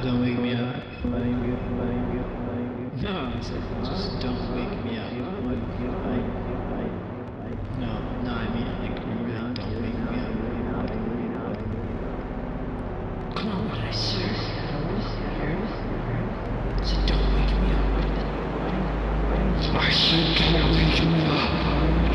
Don't wake me up. No, I said just don't wake me up. No, I mean like really don't wake me up. Come on, what did I say? I said don't wake me up. I said don't wake me up.